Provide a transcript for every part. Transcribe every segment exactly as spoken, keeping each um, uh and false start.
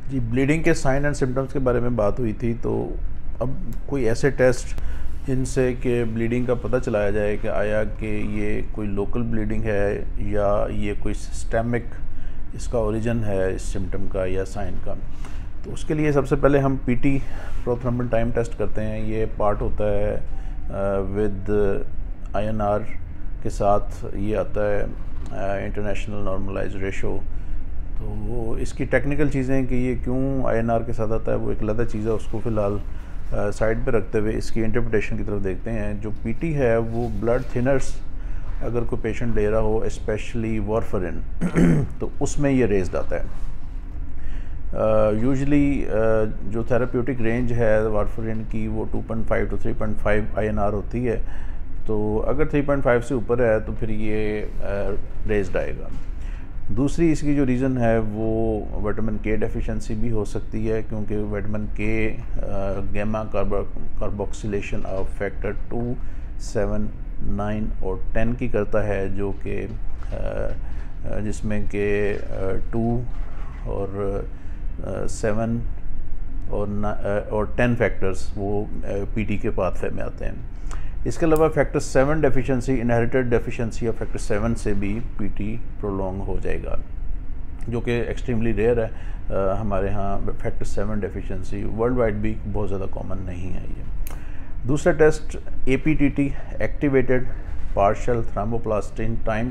जी, bleeding के sign and symptoms के बारे में बात हुई थी। तो अब कोई ऐसे टेस्ट जिनसे कि ब्लीडिंग का पता चलाया जाए कि आया कि ये कोई लोकल ब्लीडिंग है या ये कोई सिस्टेमिक इसका ओरिजिन है इस सिम्टम का या साइन का। तो उसके लिए सबसे पहले हम पीटी प्रोथ्रोम्बिन टाइम टेस्ट करते हैं। ये पार्ट होता है विद आईएनआर के साथ, ये आता है इंटरनेशनल नॉर्मलाइज्ड रेशो। तो इसकी टेक्निकल चीज़ें कि ये क्यों आईएनआर के साथ आता है वो एक अलग चीज़ है, उसको फ़िलहाल साइड पे रखते हुए इसकी इंटरप्रिटेशन की तरफ देखते हैं। जो पीटी है वो ब्लड थिनर्स अगर कोई पेशेंट ले रहा हो, स्पेशली वारफरिन तो उसमें ये रेज्ड आता है। यूजुअली uh, uh, जो थेराप्यूटिक रेंज है वारफरिन की वो two point five to three point five INR होती है। तो अगर थ्री पॉइंट फाइव से ऊपर है तो फिर ये रेज्ड uh, आएगा। दूसरी इसकी जो रीज़न है वो विटामिन के डेफिशिएंसी भी हो सकती है, क्योंकि vitamin K gamma carboxylation of factor two, seven, nine और टेन की करता है, जो कि जिसमें के टू और सेवन और और टेन फैक्टर्स वो पीटी के पाथवे में आते हैं। इसके अलावा factor seven deficiency, inherited deficiency of factor seven से भी पीटी प्रोलॉन्ग हो जाएगा, जो कि एक्सट्रीमली रेयर है। आ, हमारे यहाँ factor seven deficiency worldwide भी बहुत ज़्यादा कॉमन नहीं है ये। दूसरा test aPTT, activated partial thromboplastin time,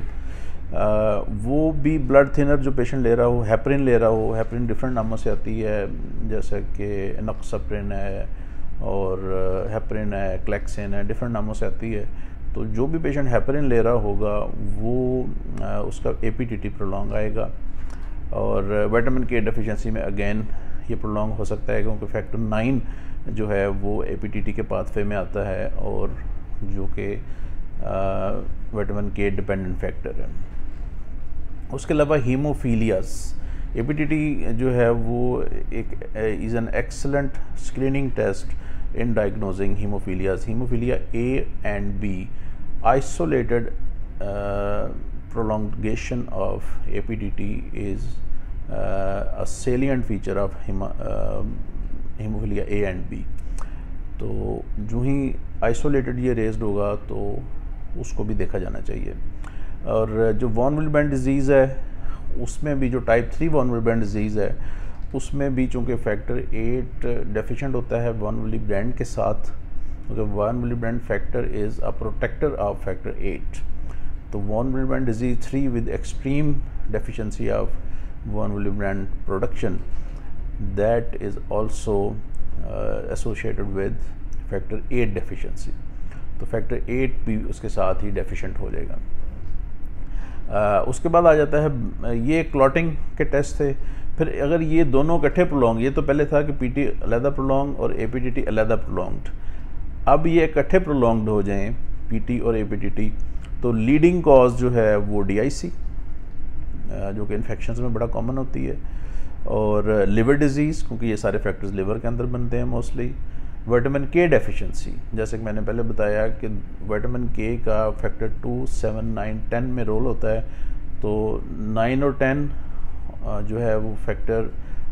वो भी ब्लड थिनर जो पेशेंट ले रहा हो, हेपरिन ले रहा हो। हेपरिन डिफरेंट नामों से आती है, जैसे कि एनोक्सप्रिन है और हेपरिन है, क्लेक्सिन है, डिफरेंट नामों से आती है। तो जो भी पेशेंट हेपरिन ले रहा होगा वो आ, उसका एपीटीटी प्रोलॉन्ग आएगा। और विटामिन के डेफिशिएंसी में अगेन ये प्रोलॉन्ग हो सकता है, क्योंकि फैक्टर नाइन जो है वो एपीटीटी के पाथवे में आता है और जो कि विटामिन के डिपेंडेंट फैक्टर है। उसके अलावा हीमोफीलियास, एपीटीटी जो है वो एक is an excellent screening test in diagnosing haemophilias. Haemophilia A and B, isolated prolongation of A P T T is uh, a salient feature of hema, uh, hemophilia A and B। तो जो ही isolated ये raised होगा तो उसको भी देखा जाना चाहिए। और जो वॉन विल्डेब्रेंड डिजीज़ है उसमें भी, जो type three von Willebrand disease है उसमें भी चूँकि फैक्टर एट डेफिशिएंट होता है वॉन विल्डेब्रेंड के साथ, क्योंकि von Willebrand factor is a protector of factor eight. तो von Willebrand disease three with extreme deficiency of von Willebrand production, that is also associated with factor eight deficiency. तो factor eight भी उसके साथ ही deficient हो जाएगा। uh, उसके बाद आ जाता है, ये क्लॉटिंग के टेस्ट थे। फिर अगर ये दोनों इकट्ठे प्रोलॉन्ग, ये तो पहले था कि पीटी अलहदा प्रोलॉन्ग और एपीटीटी अलहदा प्रोलॉन्ग्ड, अब ये इकट्ठे प्रोलॉन्ग्ड हो जाएं पीटी और एपीटीटी, तो लीडिंग कॉज जो है वो डीआईसी, जो कि इन्फेक्शंस में बड़ा कॉमन होती है, और लिवर डिजीज़, क्योंकि ये सारे फैक्टर्स लिवर के अंदर बनते हैं मोस्टली। विटामिन के डेफिशिएंसी, जैसे कि मैंने पहले बताया कि विटामिन के का factor two, seven, nine, ten में रोल होता है। तो नाइन और टेन जो है वो फैक्टर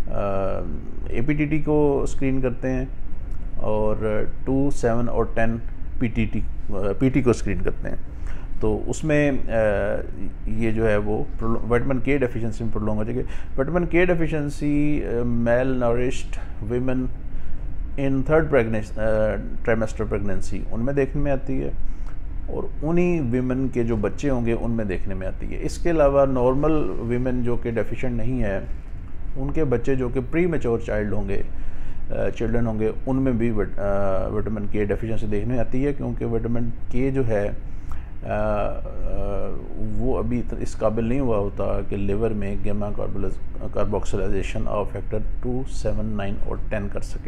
एपीटीटी को स्क्रीन करते हैं, और टू, सेवन और टेन पीटीटी पीटी को स्क्रीन करते हैं। तो उसमें ये जो है वो विटामिन के डेफिशिएंसी में प्रोलॉन्ग हो जाएगी। Vitamin K deficiency malnourished women in third pregnancy trimester pregnancy उनमें देखने में आती है, और उन्हीं वीमेन के जो बच्चे होंगे उनमें देखने में आती है। इसके अलावा नॉर्मल वीमेन जो कि डेफिशिएंट नहीं है, उनके बच्चे जो कि प्री मैच्योर चाइल्ड होंगे चिल्ड्रन होंगे, उनमें भी विटामिन के डेफिशिएंसी देखने में आती है, क्योंकि विटामिन के जो है आ, आ, वो अभी इस काबिल नहीं हुआ होता कि लिवर में gamma carboxylisation of factor two, seven, nine और टेन कर सकें।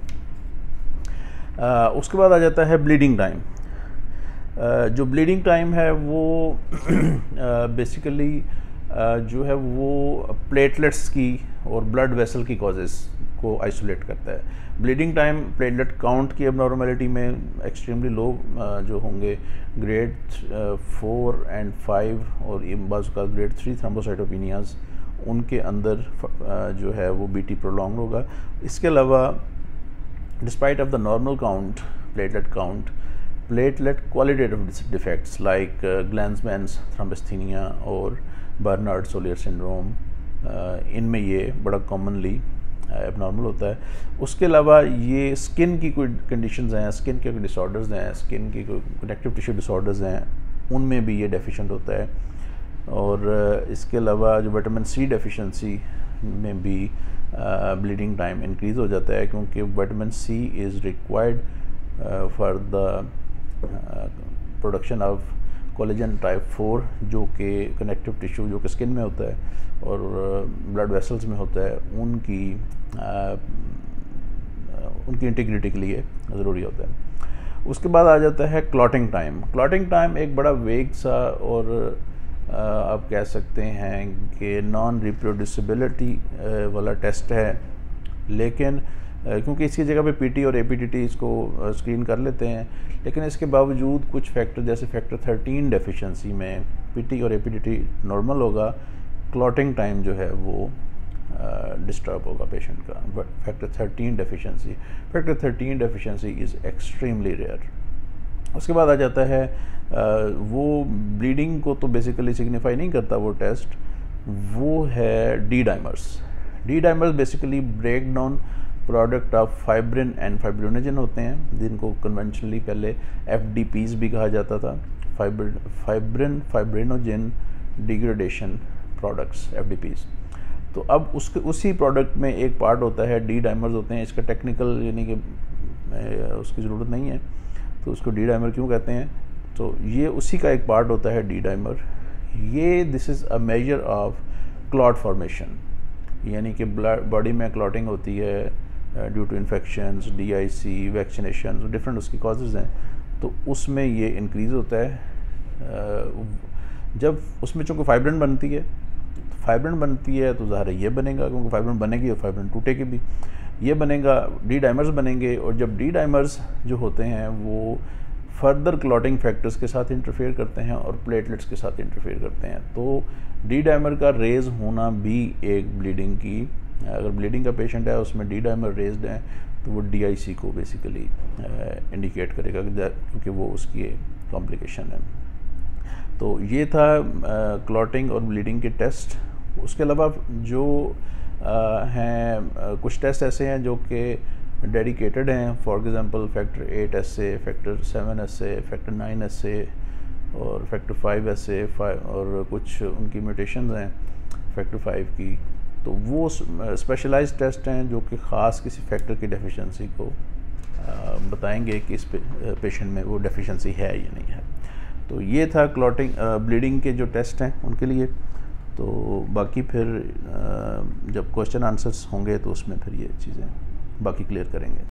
आ, उसके बाद आ जाता है ब्लीडिंग टाइम। जो ब्लीडिंग टाइम है वो बेसिकली जो है वो प्लेटलेट्स की और ब्लड वेसल की कॉजेज़ को आइसोलेट करता है। ब्लीडिंग टाइम प्लेटलेट काउंट की एबनॉर्मलिटी में एक्सट्रीमली लो जो होंगे, ग्रेड फोर एंड फाइव और बाज़ का ग्रेड थ्री थ्रोम्बोसाइटोपेनियाज, उनके अंदर जो है वो बीटी प्रोलॉन्ग होगा। इसके अलावा despite of the normal count, platelet count, platelet qualitative defects like Glanzmann's thrombasthenia और बर्नार्ड सोलियर सिंड्रोम, इनमें ये बड़ा कॉमनली एबनॉर्मल होता है। उसके अलावा ये स्किन की कोई कंडीशंस हैं, स्किन के कोई डिसऑर्डर्स हैं, स्किन की कोई कनेक्टिव टिश्यू डिसऑर्डर्स हैं, उनमें भी ये डेफिशिएंट होता है। और इसके अलावा जो विटामिन सी डेफिशिएंसी में भी ब्लीडिंग टाइम इंक्रीज़ हो जाता है, क्योंकि vitamin C is required for the production of collagen type four, जो कि कनेक्टिव टिश्यू जो कि स्किन में होता है और ब्लड वेसल्स में होता है, उनकी आ, उनकी इंटीग्रिटी के लिए ज़रूरी होता है। उसके बाद आ जाता है क्लॉटिंग टाइम। क्लॉटिंग टाइम एक बड़ा वेग सा और आ, आप कह सकते हैं कि नॉन रिप्रोड्यूसिबिलिटी वाला टेस्ट है, लेकिन क्योंकि इसकी जगह पे पीटी और एपीडीटी इसको स्क्रीन कर लेते हैं, लेकिन इसके बावजूद कुछ फैक्टर जैसे फैक्टर थर्टीन डेफिशिएंसी में पीटी और एपीडीटी नॉर्मल होगा, क्लॉटिंग टाइम जो है वो डिस्टर्ब होगा पेशेंट का। Factor thirteen deficiency factor thirteen deficiency is extremely rare. उसके बाद आ जाता है आ, वो ब्लीडिंग को तो बेसिकली सिग्निफाई नहीं करता वो टेस्ट, वो है D dimers. D dimers basically break down product of fibrin and fibrinogen होते हैं, जिनको कन्वेंशनली पहले एफ डी पीज़ भी कहा जाता था, fibrin fibrin fibrinogen degradation products, F D Ps. तो अब उसके उसी प्रोडक्ट में एक पार्ट होता है डी डाइमर्स होते हैं। इसका टेक्निकल यानी कि उसकी ज़रूरत नहीं है, तो उसको डी डाइमर क्यों कहते हैं, तो ये उसी का एक पार्ट होता है डी डाइमर। ये this is a major of clot formation, यानी कि बॉडी में क्लॉटिंग होती है due to infections, D I C, vaccination, different उसकी कॉजेज़ हैं, तो उसमें ये इंक्रीज़ होता है। जब उसमें चूँकि फाइब्रिन बनती है, फाइब्रिन बनती है तो ज़ाहिर है ये बनेगा, क्योंकि फाइब्रिन बनेगी और फाइब्रिन टूटेगी भी, ये बनेगा, डी डाइमर्स बनेंगे। और जब डी डाइमर्स जो होते हैं वो फर्दर क्लॉटिंग फैक्टर्स के साथ इंटरफेयर करते हैं और प्लेटलेट्स के साथ इंटरफेयर करते हैं, तो डी डाइमर का रेज होना भी एक ब्लीडिंग की, अगर ब्लीडिंग का पेशेंट है उसमें डी डाइमर रेज्ड है तो वो डी आई सी को बेसिकली इंडिकेट करेगा, क्योंकि वो उसकी कॉम्प्लिकेशन है। तो ये था क्लॉटिंग और ब्लीडिंग के टेस्ट। उसके अलावा जो हैं कुछ टेस्ट ऐसे हैं जो कि डेडिकेटेड हैं, for example factor eight S A, factor seven S A, factor nine S A और फैक्टर फाइव एस ए, और कुछ उनकी म्यूटेशंस हैं फैक्टर फाइव की, तो वो स्पेशलाइज्ड टेस्ट हैं जो कि ख़ास किसी फैक्टर की डेफिशिएंसी को बताएंगे कि इस पे, पेशेंट में वो डेफिशिएंसी है या नहीं है। तो ये था क्लॉटिंग ब्लीडिंग के जो टेस्ट हैं उनके लिए। तो बाकी फिर जब क्वेश्चन आंसर्स होंगे तो उसमें फिर ये चीज़ें बाकी क्लियर करेंगे।